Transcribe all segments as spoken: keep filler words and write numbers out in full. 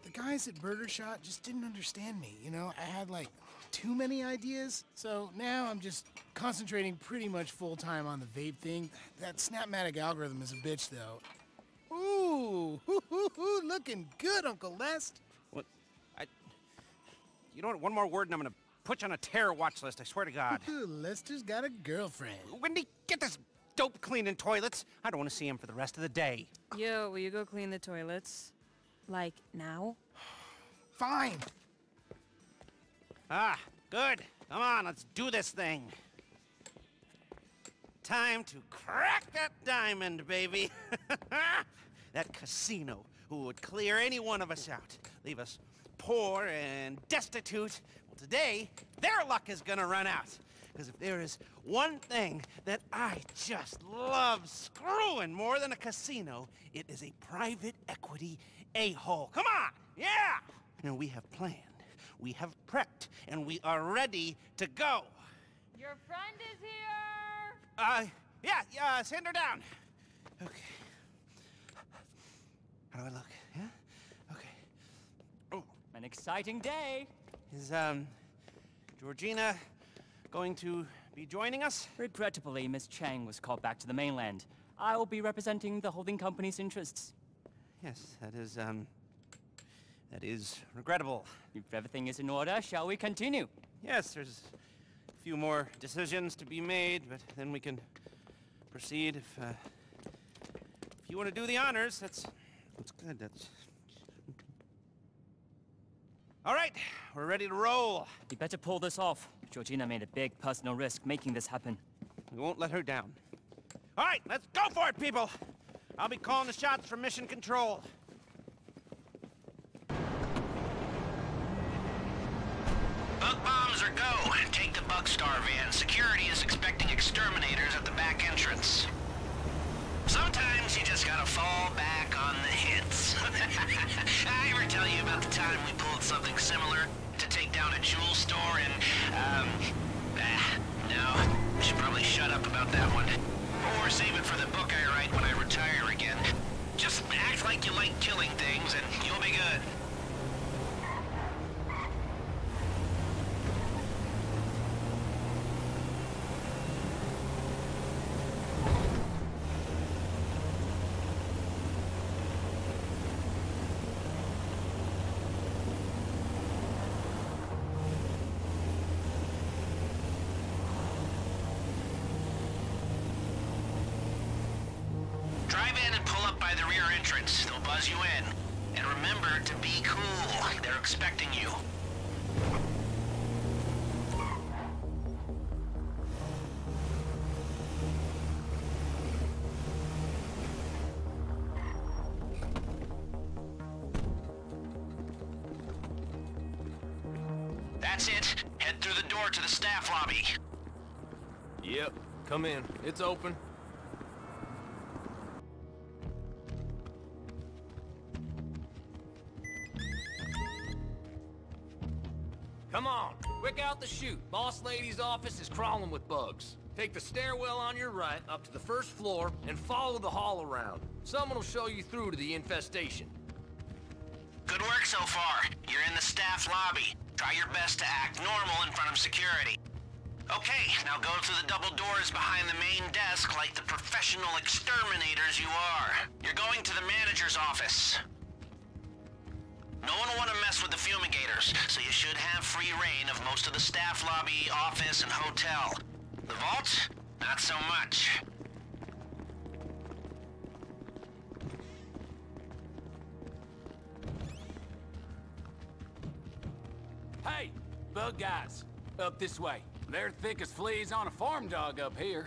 the guys at Burger Shot just didn't understand me, you know? I had, like, too many ideas, so now I'm just concentrating pretty much full-time on the vape thing. That Snapmatic algorithm is a bitch, though. Ooh, hoo, hoo, hoo, looking good, Uncle Lest. What? I... You know what? One more word and I'm gonna put you on a terror watch list, I swear to God. Ooh, Lester's got a girlfriend. Wendy, get this dope cleaning toilets. I don't want to see him for the rest of the day. Yo, will you go clean the toilets? Like, now? Fine. Ah, good. Come on, let's do this thing. Time to crack that diamond, baby. That casino who would clear any one of us out, leave us poor and destitute. Well, today, their luck is gonna run out. Because if there is one thing that I just love screwing more than a casino, it is a private equity a-hole. Come on, yeah! And we have planned, we have prepped, and we are ready to go. Your friend is here! Uh, yeah, yeah, send her down. Okay. How do I look? Yeah? Okay. Oh. An exciting day. Is, um, Georgina going to be joining us? Regrettably, Miss Chang was called back to the mainland. I will be representing the holding company's interests. Yes, that is, um, that is regrettable. If everything is in order, shall we continue? Yes, there's a few more decisions to be made, but then we can proceed if, uh, if you want to do the honors, that's, that's good, that's... All right, we're ready to roll. We better pull this off. Georgina made a big personal risk making this happen. We won't let her down. All right, let's go for it, people! I'll be calling the shots from Mission Control. Bug bombs or go. Take the Bugstar van. Security is expecting exterminators at the back entrance. Sometimes you just gotta fall back on the hits. I ever tell you about the time we pulled something similar to take down a jewel store and, um, ah, no. Should probably shut up about that one. Or save it for the book I write when I retire again. Just act like you like killing things and you'll be good. Drive in and pull up by the rear entrance. They'll buzz you in. And remember to be cool. They're expecting you. That's it. Head through the door to the staff lobby. Yep, come in. It's open. Come on, quick out the chute. Boss lady's office is crawling with bugs. Take the stairwell on your right up to the first floor and follow the hall around. Someone will show you through to the infestation. Good work so far. You're in the staff lobby. Try your best to act normal in front of security. Okay, now go through the double doors behind the main desk like the professional exterminators you are. You're going to the manager's office. No one will want to mess with the fumigators, so you should have free reign of most of the staff lobby, office, and hotel. The vault? Not so much. Hey, bug guys, up this way. They're thick as fleas on a farm dog up here.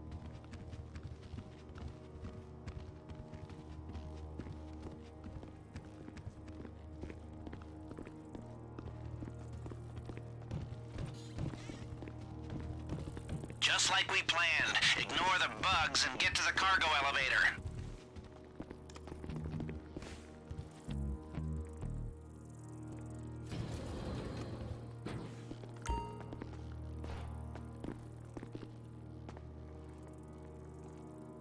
Just like we planned. Ignore the bugs and get to the cargo elevator.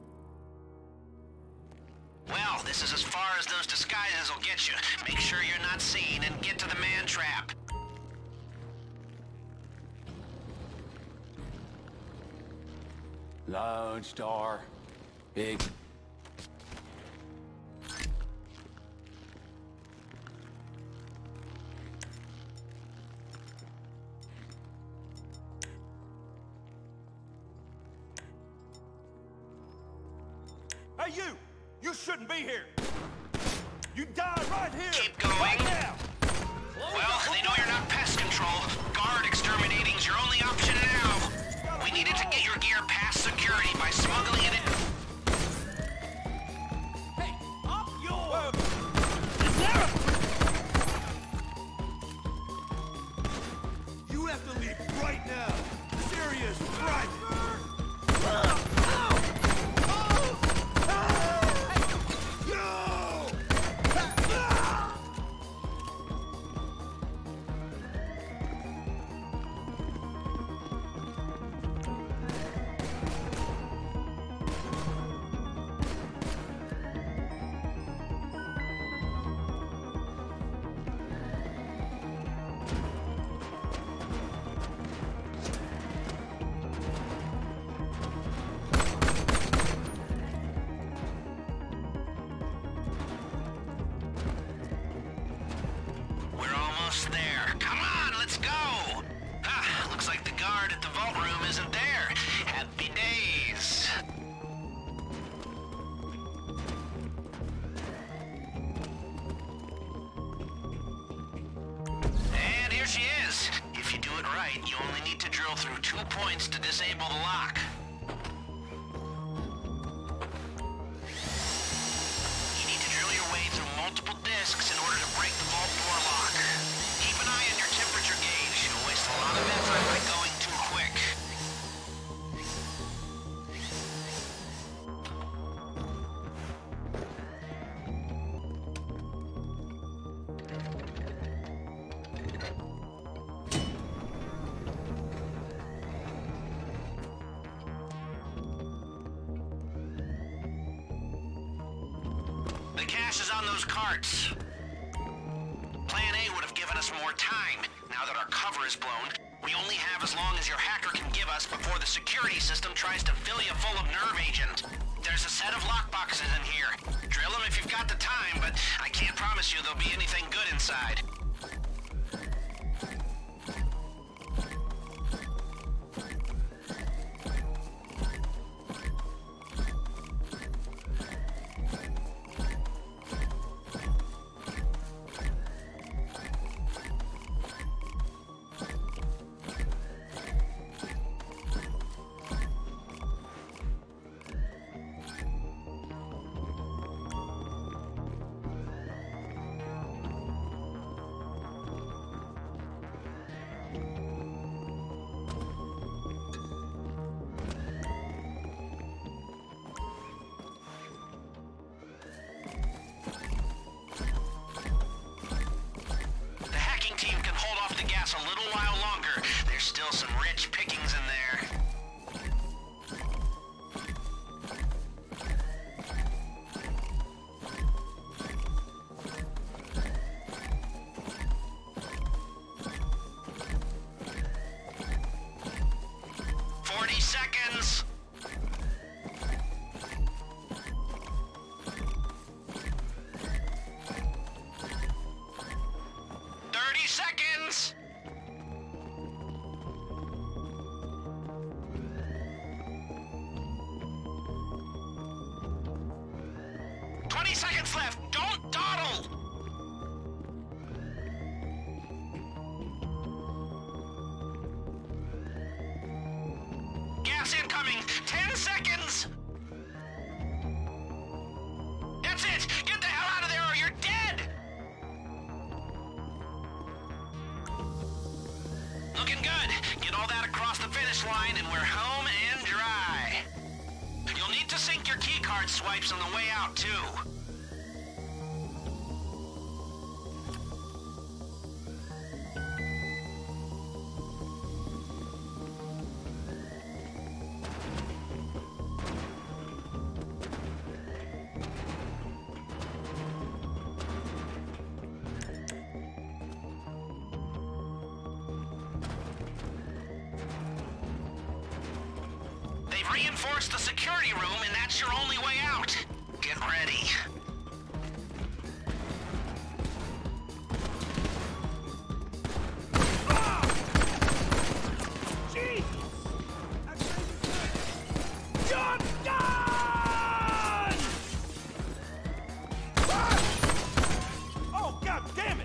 Well, this is as far as those disguises will get you. Make sure you're not not seen and get to the man trap. Large door. Big. Hey, you! You shouldn't be here! You die right here! Keep going. Right now! Well, they know you're not pest control. Guard exterminating's your only option now. We needed to get your gear past security by smuggling it in. Hey, up yours! You have to leave right now. This area is private. There. Come on, let's go! Ah, looks like the guard at the vault room isn't there. Happy days. And here she is. If you do it right, you only need to drill through two points to disable the lock. You need to drill your way through multiple discs in order to break the vault door lock. Keep an eye on your temperature gauge. You'll waste a lot of effort by going too quick. The cash is on those carts. Plan A would have given us more time. Now that our cover is blown, we only have as long as your hacker can give us before the security system tries to fill you full of nerve agent. There's a set of lockboxes in here. Drill them if you've got the time, but I can't promise you there'll be anything good inside. A little while longer. There's still some rich pickings in there. Forty seconds. Thirty seconds. twenty seconds left! Don't dawdle! Gas incoming! ten seconds! That's it! Get the hell out of there or you're dead! Looking good. Get all that across the finish line and we're home and dry. You'll need to sync your keycard swipes on the way out, too. I've reinforced the security room, and that's your only way out. Get ready. Oh, God damn it!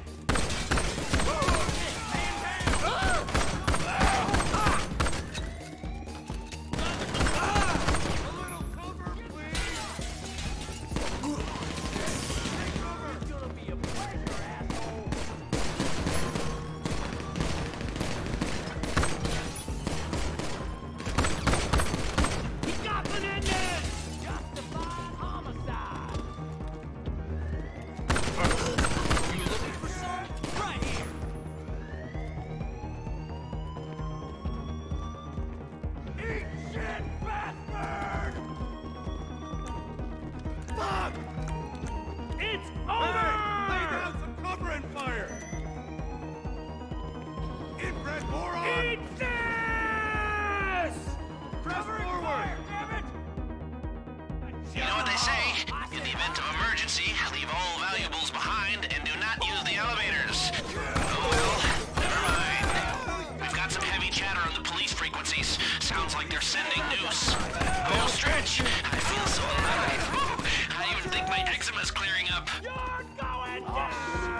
Leave all valuables behind and do not use the elevators. Oh well, never mind. We've got some heavy chatter on the police frequencies. Sounds like they're sending news. Oh, Stretch, I feel so alive. Woo. I even think my eczema's clearing up. You're going down!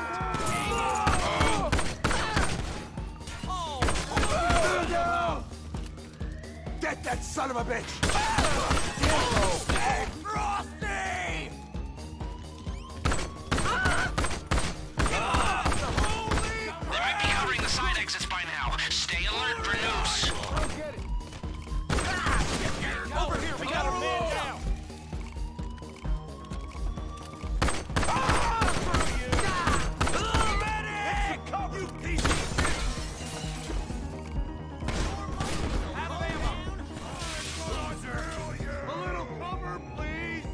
Oh. Get that son of a bitch! Oh. Hey, Frosty! They might be covering the side exits by now. Stay alert for news. Over here, we got a man down! You piece of shit! Have ammo! A little cover, please!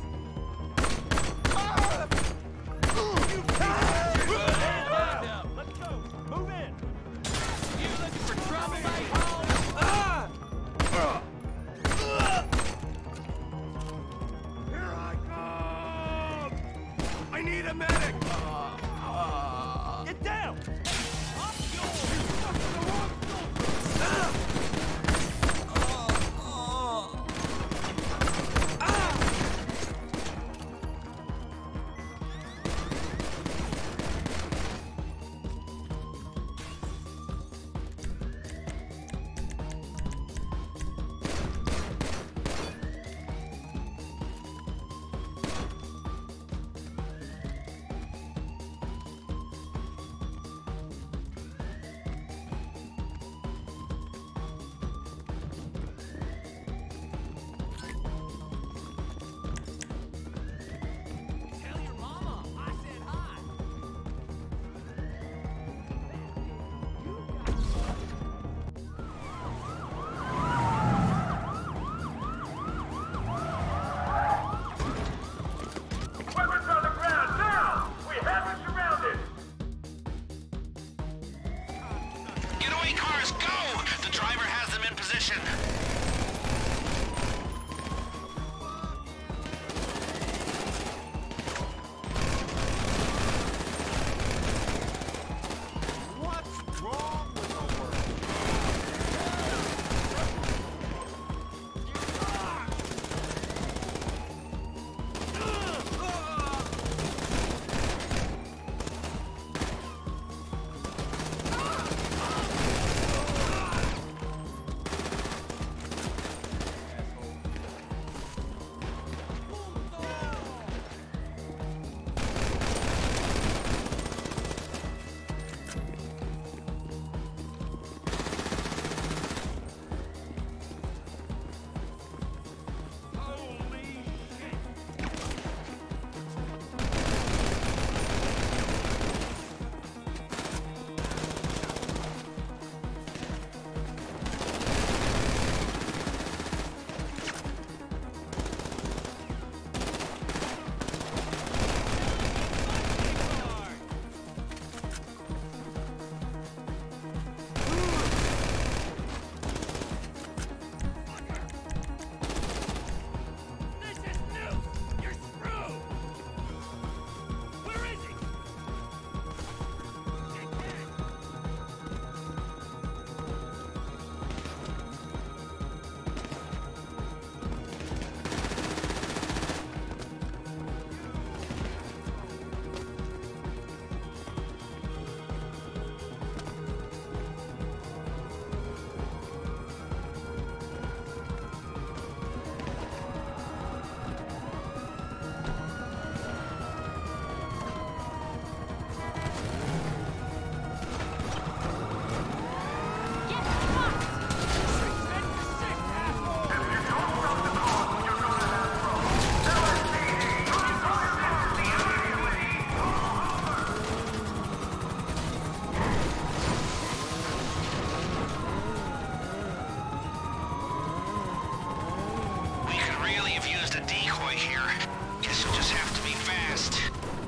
You Stand up! Let's go! Move in! You looking for trouble, mate? Here I come! I need a medic! Get down! Tell your mama I said hi. Weapons on the ground now! We have you surrounded! Getaway cars, go! The driver has them in position. What's wrong with the world? decoy here. Guess you'll just have to be fast.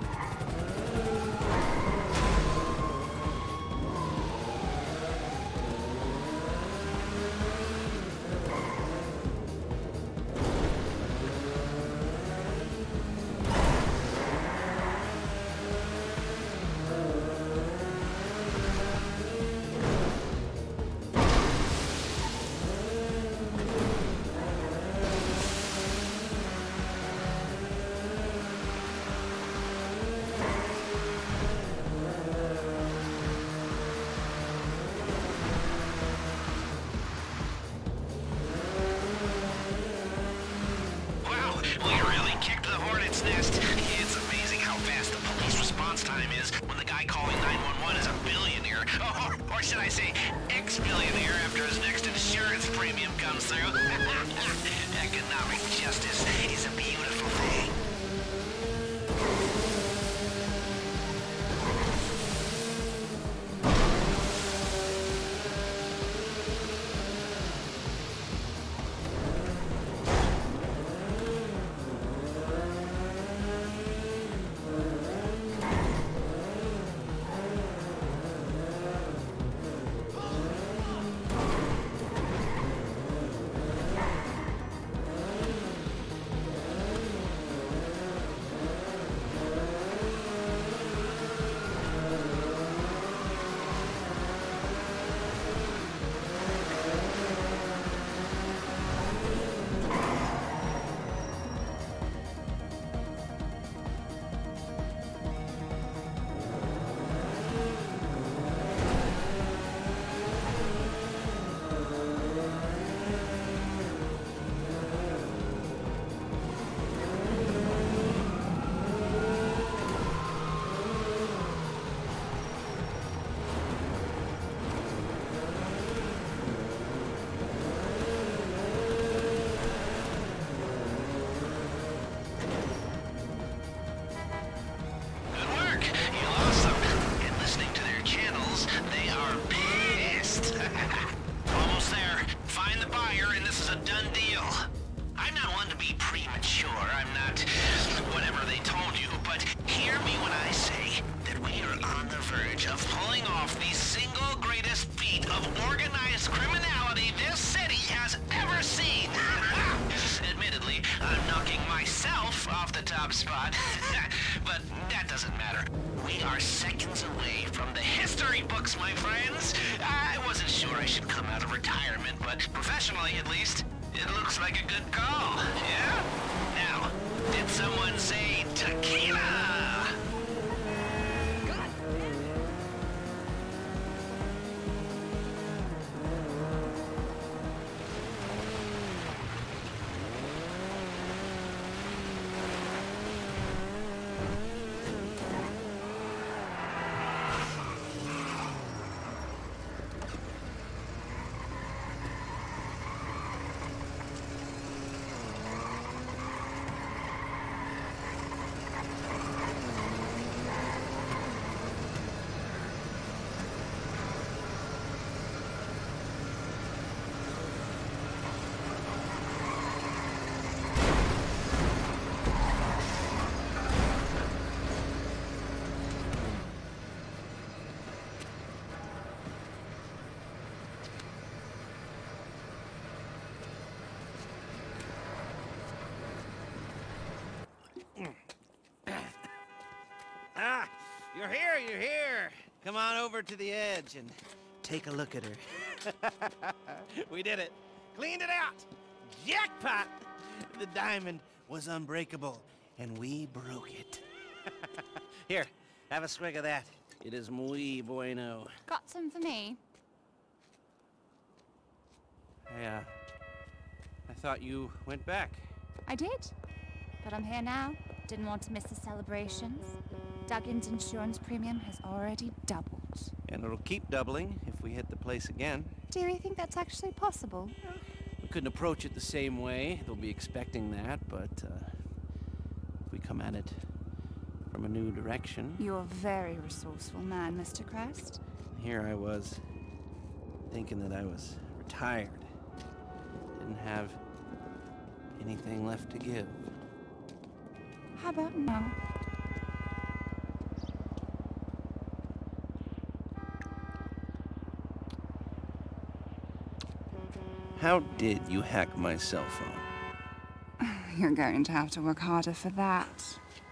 Spot. But that doesn't matter. We are seconds away from the history books, my friends. I wasn't sure I should come out of retirement, but professionally at least, it looks like a good call, yeah? Now, did someone say tequila? Ah, you're here, you're here. Come on over to the edge and take a look at her. We did it. Cleaned it out. Jackpot! The diamond was unbreakable, and we broke it. Here, have a swig of that. It is muy bueno. Got some for me? I, uh, I thought you went back. I did. But I'm here now. Didn't want to miss the celebrations. Duggan's insurance premium has already doubled. And it'll keep doubling if we hit the place again. Do you think that's actually possible? We couldn't approach it the same way. They'll be expecting that, but, uh, if we come at it from a new direction... You're a very resourceful man, Mister Crest. Here I was, thinking that I was retired. Didn't have Anything left to give? How about no? How did you hack my cell phone? You're going to have to work harder for that.